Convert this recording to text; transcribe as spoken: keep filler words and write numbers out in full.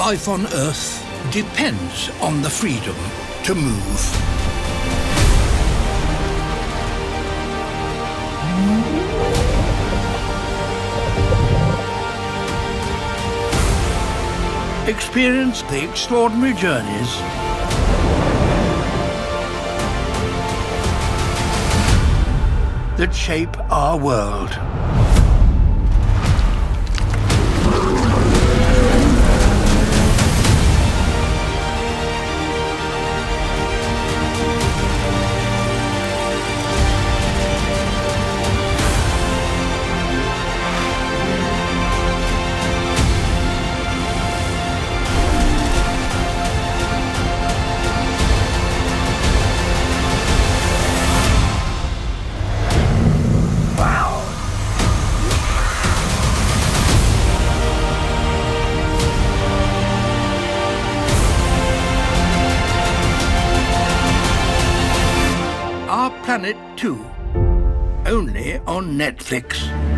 life on Earth depends on the freedom to move. Experience the extraordinary journeys that shape our world. Our Planet two, only on Netflix.